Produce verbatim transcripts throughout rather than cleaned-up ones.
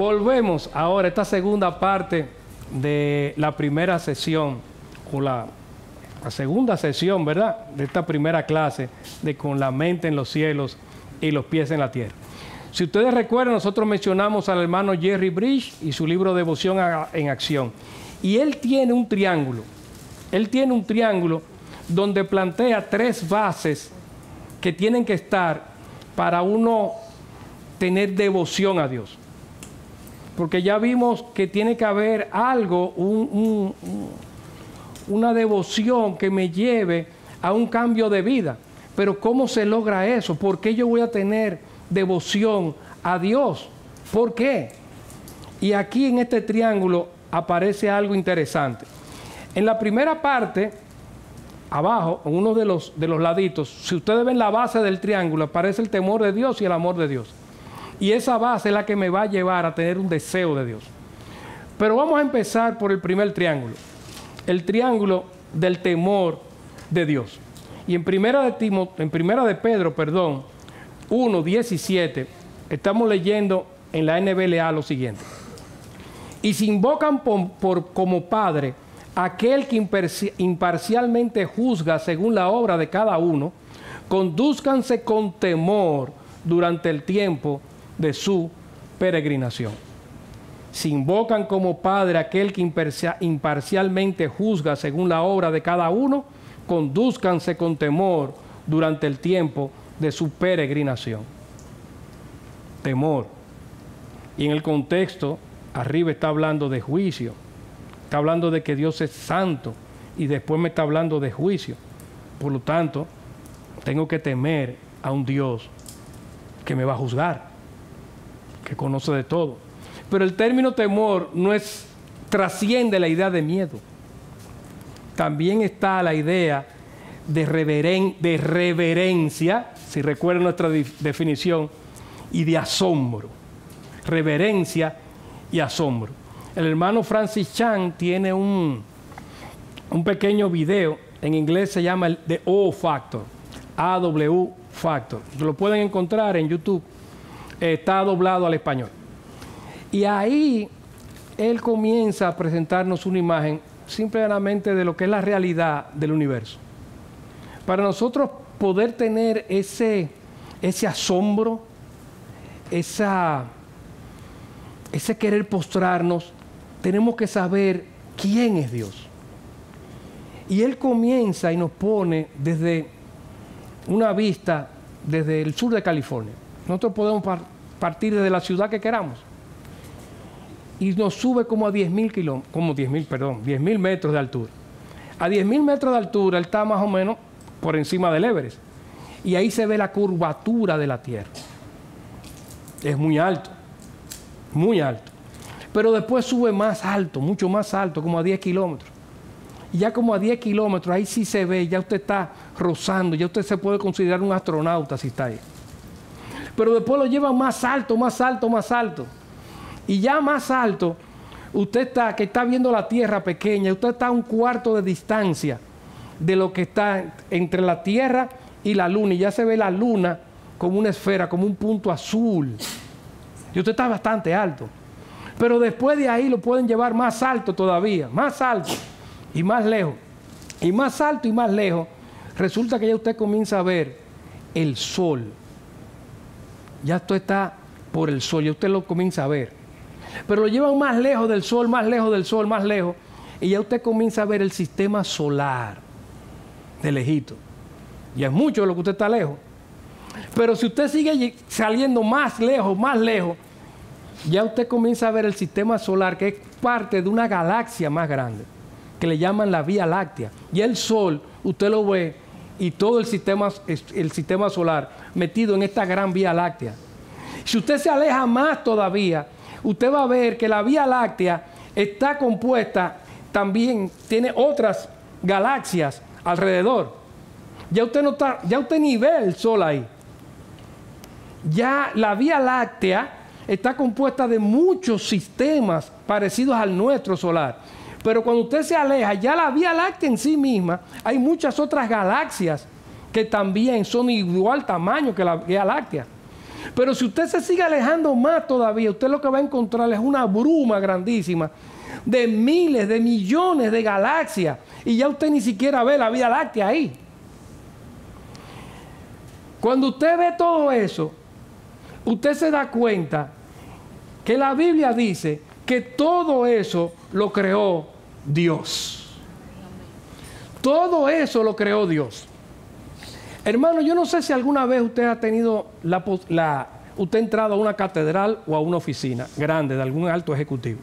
Volvemos ahora a esta segunda parte de la primera sesión, o la, la segunda sesión, ¿verdad?, de esta primera clase de Con la mente en los cielos y los pies en la tierra. Si ustedes recuerdan, nosotros mencionamos al hermano Jerry Bridge y su libro Devoción en Acción. Y él tiene un triángulo, él tiene un triángulo donde plantea tres bases que tienen que estar para uno tener devoción a Dios. Porque ya vimos que tiene que haber algo, un, un, un, una devoción que me lleve a un cambio de vida. Pero ¿cómo se logra eso? ¿Por qué yo voy a tener devoción a Dios? ¿Por qué? Y aquí en este triángulo aparece algo interesante. En la primera parte, abajo, en uno de los, de los laditos, si ustedes ven la base del triángulo, aparece el temor de Dios y el amor de Dios. Y esa base es la que me va a llevar a tener un deseo de Dios. Pero vamos a empezar por el primer triángulo, el triángulo del temor de Dios. Y en primera de, Timo, en primera de Pedro, perdón, uno, diecisiete, estamos leyendo en la N B L A lo siguiente. Y si invocan por, por, como Padre aquel que imparcialmente juzga según la obra de cada uno, condúzcanse con temor durante el tiempo de su peregrinación. Si invocan como Padre aquel que imparcialmente juzga según la obra de cada uno, condúzcanse con temor durante el tiempo de su peregrinación. Temor. Y en el contexto, arriba está hablando de juicio. Está hablando de que Dios es santo y después me está hablando de juicio. Por lo tanto, tengo que temer a un Dios que me va a juzgar, que conoce de todo. Pero el término temor no es, trasciende la idea de miedo. También está la idea de, reveren, de reverencia, si recuerdan nuestra definición, y de asombro. Reverencia y asombro. El hermano Francis Chan tiene un, un pequeño video, en inglés se llama el The O Factor, A W Factor. Lo pueden encontrar en YouTube, está doblado al español. Y ahí él comienza a presentarnos una imagen simplemente de lo que es la realidad del universo. Para nosotros poder tener ese, ese asombro, esa, ese querer postrarnos, tenemos que saber quién es Dios. Y él comienza y nos pone desde una vista desde el sur de California. Nosotros podemos par partir desde la ciudad que queramos. Y nos sube como a diez mil kilómetros, como diez mil, perdón, diez mil metros de altura. A diez mil metros de altura él está más o menos por encima del Everest. Y ahí se ve la curvatura de la Tierra. Es muy alto, muy alto. Pero después sube más alto, mucho más alto, como a diez kilómetros. Y ya como a diez kilómetros, ahí sí se ve, ya usted está rozando, ya usted se puede considerar un astronauta si está ahí. Pero después lo lleva más alto, más alto, más alto. Y ya más alto, usted está, que está viendo la Tierra pequeña, usted está a un cuarto de distancia de lo que está entre la Tierra y la Luna. Y ya se ve la Luna como una esfera, como un punto azul. Y usted está bastante alto. Pero después de ahí lo pueden llevar más alto todavía, más alto y más lejos. Y más alto y más lejos, resulta que ya usted comienza a ver el sol. Ya usted está por el sol, ya usted lo comienza a ver. Pero lo llevan más lejos del sol, más lejos del sol, más lejos. Y ya usted comienza a ver el sistema solar de lejito. Y es mucho de lo que usted está lejos. Pero si usted sigue saliendo más lejos, más lejos, ya usted comienza a ver el sistema solar, que es parte de una galaxia más grande, que le llaman la Vía Láctea. Y el Sol, usted lo ve, y todo el sistema, el sistema solar metido en esta gran Vía Láctea. Si usted se aleja más todavía, usted va a ver que la Vía Láctea está compuesta, también tiene otras galaxias alrededor. Ya usted no está, ya usted ni ve el Sol ahí. Ya la Vía Láctea está compuesta de muchos sistemas parecidos al nuestro solar. Pero cuando usted se aleja, ya la Vía Láctea en sí misma, hay muchas otras galaxias que también son de igual tamaño que la Vía Láctea. Pero si usted se sigue alejando más todavía, usted lo que va a encontrar es una bruma grandísima de miles, de millones de galaxias. Y ya usted ni siquiera ve la Vía Láctea ahí. Cuando usted ve todo eso, usted se da cuenta que la Biblia dice que todo eso lo creó Dios. Todo eso lo creó Dios. Hermano, yo no sé si alguna vez usted ha tenido la, la usted ha entrado a una catedral o a una oficina grande de algún alto ejecutivo.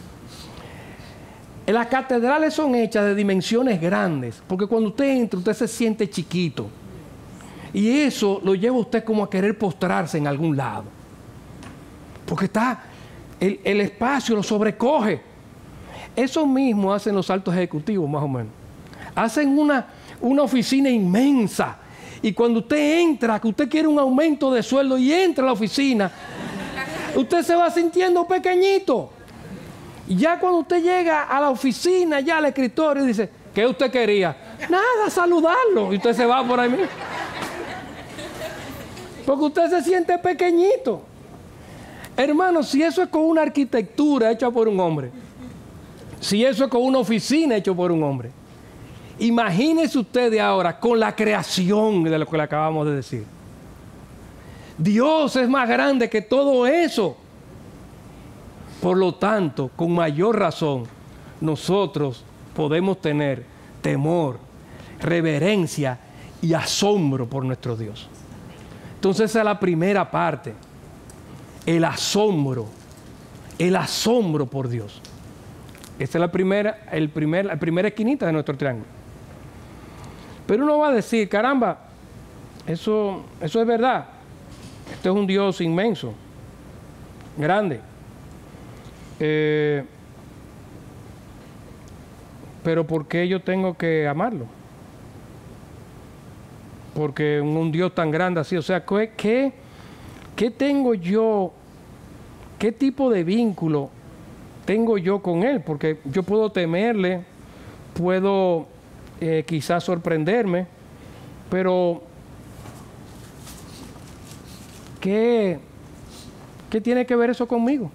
Las catedrales son hechas de dimensiones grandes, porque cuando usted entra, usted se siente chiquito. Y eso lo lleva a usted como a querer postrarse en algún lado. Porque está, el, el espacio lo sobrecoge. Eso mismo hacen los altos ejecutivos, más o menos. Hacen una, una oficina inmensa. Y cuando usted entra, que usted quiere un aumento de sueldo y entra a la oficina, usted se va sintiendo pequeñito. Y ya cuando usted llega a la oficina, ya al escritorio, dice, ¿qué usted quería? Nada, saludarlo. Y usted se va por ahí mismo. Porque usted se siente pequeñito. Hermano, si eso es con una arquitectura hecha por un hombre, si eso es con una oficina hecha por un hombre, imagínese usted de ahora con la creación de lo que le acabamos de decir. Dios es más grande que todo eso. Por lo tanto, con mayor razón, nosotros podemos tener temor, reverencia y asombro por nuestro Dios. Entonces esa es la primera parte. El asombro. El asombro por Dios. Esta es la primera, el primer, la primera esquinita de nuestro triángulo. Pero uno va a decir, caramba, eso, eso es verdad. Este es un Dios inmenso, grande. Eh, pero ¿por qué yo tengo que amarlo? Porque un, un Dios tan grande así, o sea, ¿qué, qué, qué tengo yo? ¿Qué tipo de vínculo tengo yo con Él? Porque yo puedo temerle, puedo eh, quizás sorprenderme, pero ¿qué, qué tiene que ver eso conmigo?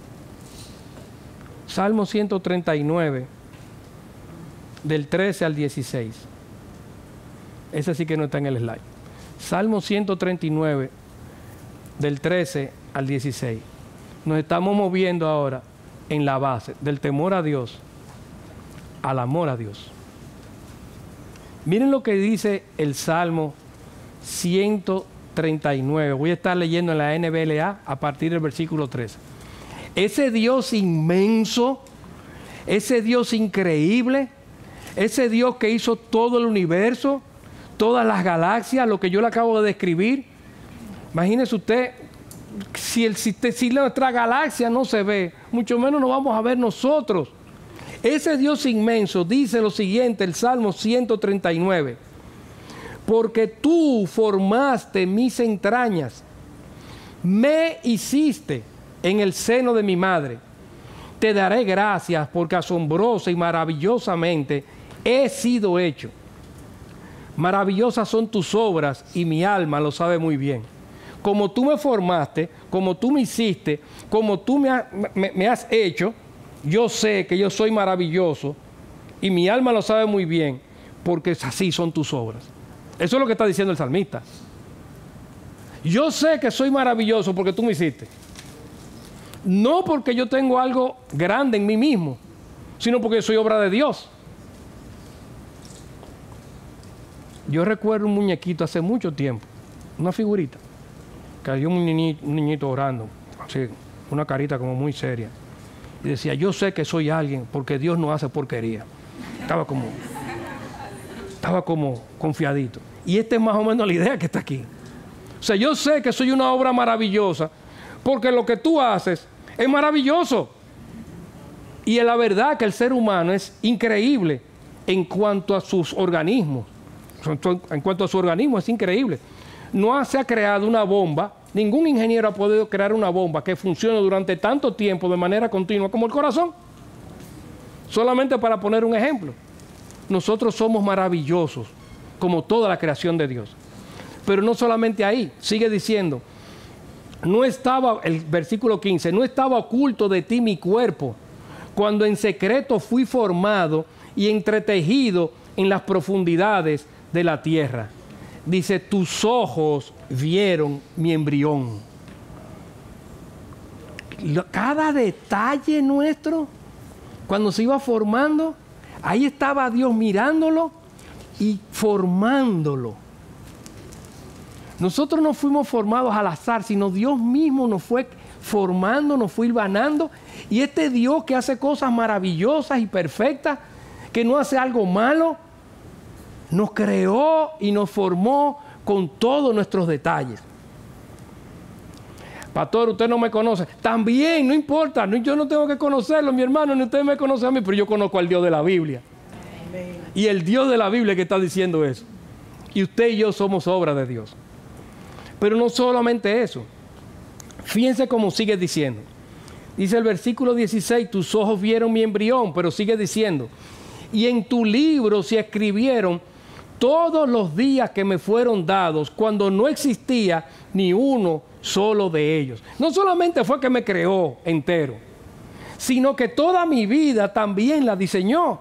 Salmo ciento treinta y nueve, del trece al dieciséis. Ese sí que no está en el slide. Salmo ciento treinta y nueve, del trece al dieciséis. Nos estamos moviendo ahora en la base del temor a Dios al amor a Dios. Miren lo que dice el Salmo ciento treinta y nueve. Voy a estar leyendo en la N B L A a partir del versículo trece. Ese Dios inmenso, ese Dios increíble, ese Dios que hizo todo el universo, todas las galaxias, lo que yo le acabo de describir. Imagínese usted, si, el, si, si nuestra galaxia no se ve, mucho menos nos vamos a ver nosotros. Ese Dios inmenso dice lo siguiente, el Salmo ciento treinta y nueve. Porque tú formaste mis entrañas, me hiciste en el seno de mi madre. Te daré gracias porque asombrosa y maravillosamente he sido hecho. Maravillosas son tus obras y mi alma lo sabe muy bien. Como tú me formaste, como tú me hiciste, como tú me, ha, me, me has hecho, yo sé que yo soy maravilloso y mi alma lo sabe muy bien porque así son tus obras. Eso es lo que está diciendo el salmista. Yo sé que soy maravilloso porque tú me hiciste. No porque yo tengo algo grande en mí mismo, sino porque soy obra de Dios. Yo recuerdo un muñequito hace mucho tiempo, una figurita, que había un niñito, un niñito orando, así, una carita como muy seria. Y decía, yo sé que soy alguien porque Dios no hace porquería. Estaba como, estaba como confiadito. Y esta es más o menos la idea que está aquí. O sea, yo sé que soy una obra maravillosa porque lo que tú haces es maravilloso. Y es la verdad que el ser humano es increíble en cuanto a sus organismos. En cuanto a su organismo es increíble. No se ha creado una bomba, ningún ingeniero ha podido crear una bomba que funcione durante tanto tiempo de manera continua como el corazón. Solamente para poner un ejemplo. Nosotros somos maravillosos, como toda la creación de Dios. Pero no solamente ahí, sigue diciendo, no estaba, el versículo quince, no estaba oculto de ti mi cuerpo, cuando en secreto fui formado y entretejido en las profundidades de la tierra. Dice, tus ojos vieron mi embrión. Cada detalle nuestro, cuando se iba formando, ahí estaba Dios mirándolo y formándolo. Nosotros no fuimos formados al azar, sino Dios mismo nos fue formando, nos fue hilvanando. Y este Dios que hace cosas maravillosas y perfectas, que no hace algo malo, nos creó y nos formó con todos nuestros detalles. Pastor, usted no me conoce. También, no importa, no, yo no tengo que conocerlo, mi hermano, ni usted me conoce a mí, pero yo conozco al Dios de la Biblia. Amén. Y el Dios de la Biblia que está diciendo eso. Y usted y yo somos obra de Dios. Pero no solamente eso. Fíjense cómo sigue diciendo. Dice el versículo dieciséis, tus ojos vieron mi embrión, pero sigue diciendo, y en tu libro se escribieron todos los días que me fueron dados, cuando no existía ni uno solo de ellos. No solamente fue que me creó entero, sino que toda mi vida también la diseñó.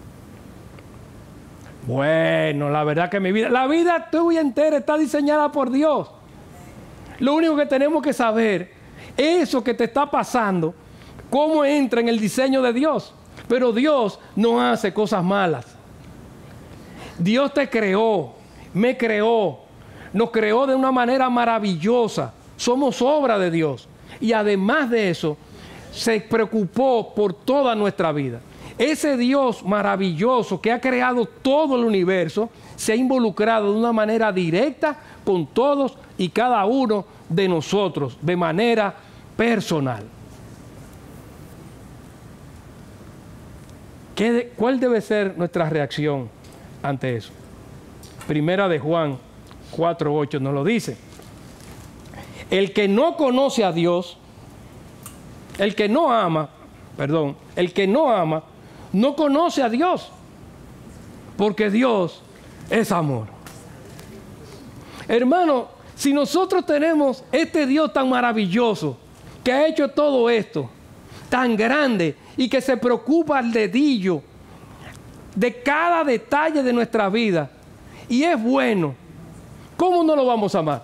Bueno, la verdad que mi vida, la vida tuya entera está diseñada por Dios. Lo único que tenemos que saber, eso que te está pasando, cómo entra en el diseño de Dios. Pero Dios no hace cosas malas. Dios te creó, me creó, nos creó de una manera maravillosa. Somos obra de Dios. Y además de eso, se preocupó por toda nuestra vida. Ese Dios maravilloso que ha creado todo el universo, se ha involucrado de una manera directa con todos y cada uno de nosotros, de manera personal. ¿Qué de, ¿Cuál debe ser nuestra reacción ante eso? Primera de Juan cuatro ocho nos lo dice. El que no conoce a Dios, el que no ama, perdón, el que no ama, no conoce a Dios, porque Dios es amor. Hermano, si nosotros tenemos este Dios tan maravilloso, que ha hecho todo esto, tan grande, y que se preocupa al dedillo de cada detalle de nuestra vida, y es bueno, ¿cómo no lo vamos a amar?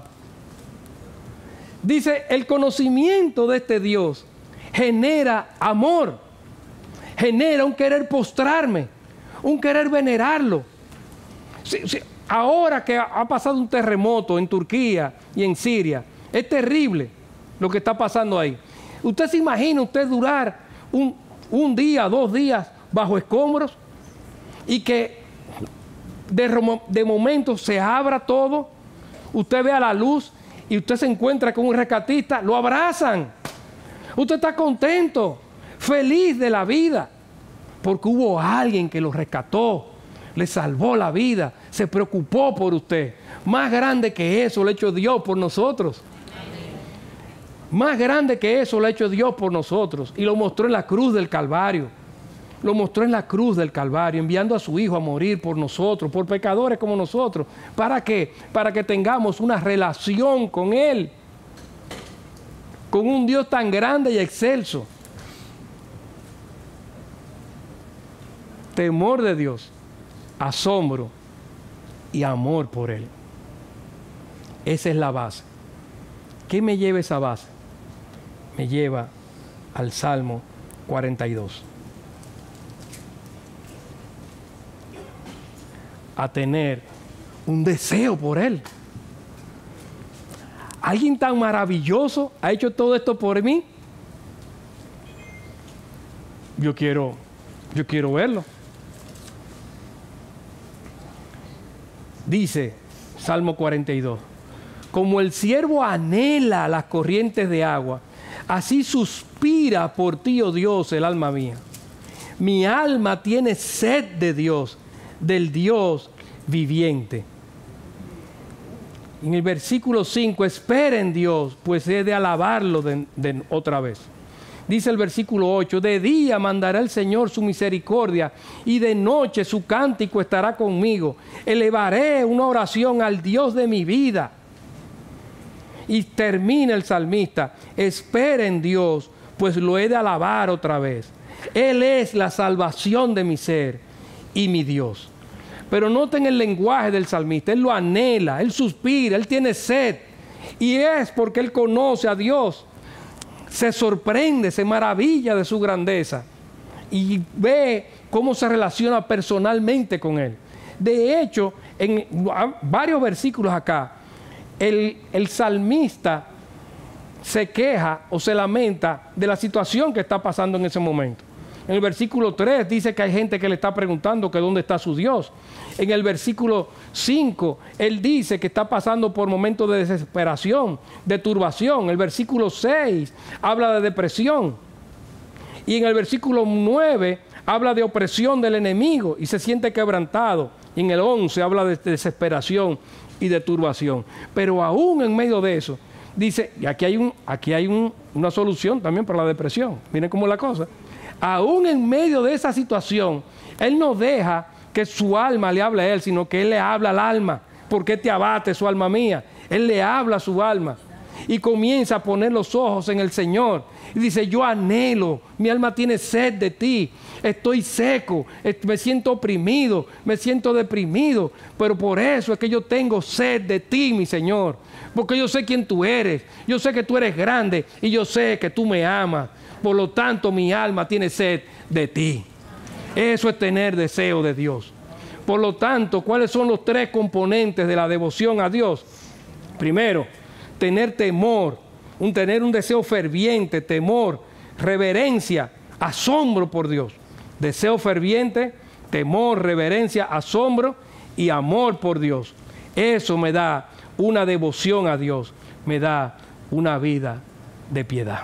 Dice, el conocimiento de este Dios genera amor, genera un querer postrarme, un querer venerarlo. Sí, sí, ahora que ha pasado un terremoto en Turquía y en Siria, es terrible lo que está pasando ahí. ¿Usted se imagina usted durar un, un día, dos días bajo escombros y que de, de momento se abra todo, usted vea la luz y usted se encuentra con un rescatista, lo abrazan? Usted está contento, feliz de la vida, porque hubo alguien que lo rescató, le salvó la vida, se preocupó por usted. Más grande que eso lo ha hecho Dios por nosotros. Más grande que eso lo ha hecho Dios por nosotros. Y lo mostró en la cruz del Calvario. Lo mostró en la cruz del Calvario, enviando a su Hijo a morir por nosotros, por pecadores como nosotros. ¿Para qué? Para que tengamos una relación con Él, con un Dios tan grande y excelso. Temor de Dios, asombro y amor por Él. Esa es la base. ¿Qué me lleva esa base? Me lleva al Salmo cuarenta y dos. A tener un deseo por Él. ¿Alguien tan maravilloso ha hecho todo esto por mí? Yo quiero, yo quiero verlo. Dice Salmo cuarenta y dos, como el siervo anhela las corrientes de agua, así suspira por ti, oh Dios, el alma mía. Mi alma tiene sed de Dios, del Dios viviente. En el versículo cinco, espera en Dios, pues he de alabarlo de, de otra vez. Dice el versículo ocho, de día mandará el Señor su misericordia y de noche su cántico estará conmigo. Elevaré una oración al Dios de mi vida. Y termina el salmista: espera en Dios, pues lo he de alabar otra vez. Él es la salvación de mi ser y mi Dios. Pero noten el lenguaje del salmista. Él lo anhela, él suspira, él tiene sed. Y es porque él conoce a Dios. Se sorprende, se maravilla de su grandeza. Y ve cómo se relaciona personalmente con él. De hecho, en varios versículos acá, el, el salmista se queja o se lamenta de la situación que está pasando en ese momento. En el versículo tres dice que hay gente que le está preguntando que dónde está su Dios. En el versículo cinco, él dice que está pasando por momentos de desesperación, de turbación. El versículo seis habla de depresión. Y en el versículo nueve habla de opresión del enemigo y se siente quebrantado. Y en el once habla de desesperación y de turbación. Pero aún en medio de eso, dice, y aquí hay, un, aquí hay un, una solución también para la depresión. Miren cómo es la cosa. Aún en medio de esa situación, él no deja que su alma le hable a él, sino que él le habla al alma. ¿Por qué te abate, su alma mía? Él le habla a su alma y comienza a poner los ojos en el Señor. Y dice, yo anhelo, mi alma tiene sed de ti, estoy seco, me siento oprimido, me siento deprimido, pero por eso es que yo tengo sed de ti, mi Señor, porque yo sé quién tú eres, yo sé que tú eres grande y yo sé que tú me amas, por lo tanto mi alma tiene sed de ti. Eso es tener deseo de Dios. Por lo tanto, ¿cuáles son los tres componentes de la devoción a Dios? Primero, tener temor, un tener un deseo ferviente, temor, reverencia, asombro por Dios. Deseo ferviente, temor, reverencia, asombro y amor por Dios. Eso me da una devoción a Dios, me da una vida de piedad.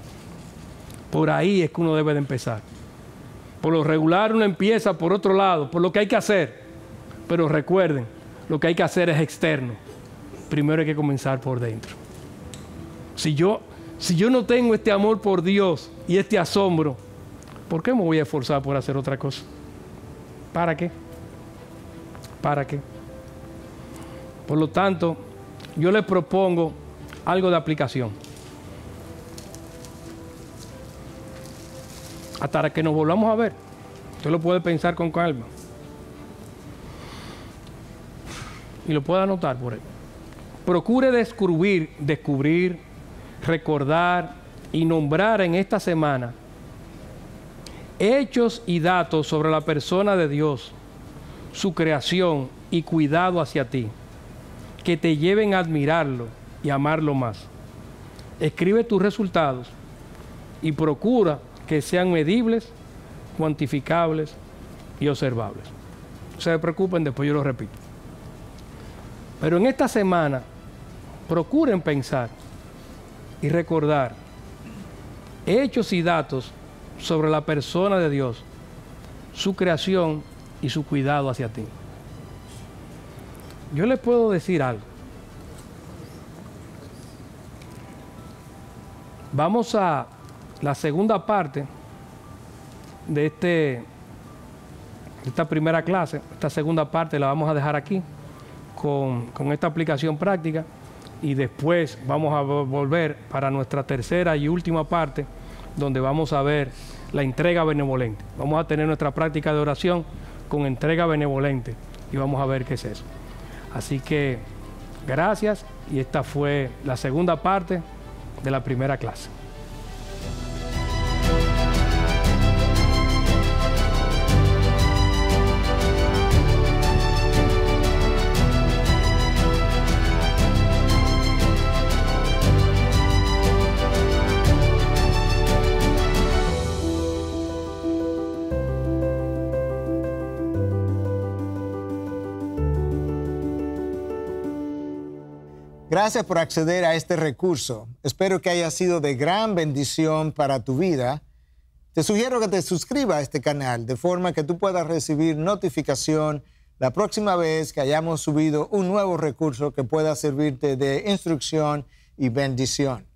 Por ahí es que uno debe de empezar. Por lo regular uno empieza por otro lado, por lo que hay que hacer. Pero recuerden, lo que hay que hacer es externo. Primero hay que comenzar por dentro. Si yo, si yo no tengo este amor por Dios y este asombro, ¿por qué me voy a esforzar por hacer otra cosa? ¿Para qué? ¿Para qué? Por lo tanto, yo les propongo algo de aplicación. Hasta que nos volvamos a ver. Usted lo puede pensar con calma. Y lo puede anotar por ahí. Procure descubrir, descubrir, recordar y nombrar en esta semana hechos y datos sobre la persona de Dios, su creación y cuidado hacia ti, que te lleven a admirarlo y amarlo más. Escribe tus resultados y procura que sean medibles, cuantificables y observables. No se preocupen, después yo lo repito. Pero en esta semana, procuren pensar y recordar hechos y datos sobre la persona de Dios, su creación y su cuidado hacia ti. Yo les puedo decir algo. Vamos a la segunda parte de, este, de esta primera clase. Esta segunda parte la vamos a dejar aquí con, con esta aplicación práctica y después vamos a volver para nuestra tercera y última parte, donde vamos a ver la entrega benevolente. Vamos a tener nuestra práctica de oración con entrega benevolente y vamos a ver qué es eso. Así que gracias, y esta fue la segunda parte de la primera clase. Gracias por acceder a este recurso. Espero que haya sido de gran bendición para tu vida. Te sugiero que te suscribas a este canal de forma que tú puedas recibir notificación la próxima vez que hayamos subido un nuevo recurso que pueda servirte de instrucción y bendición.